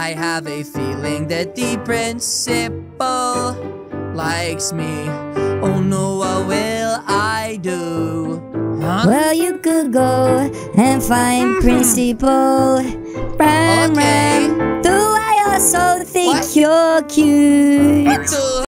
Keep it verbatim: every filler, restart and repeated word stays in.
I have a feeling that the principal likes me. Oh no, what will I do? Huh? Well, you could go and find Mhm. Principal Ram Okay. Ram. Do I also think What? you're cute? Do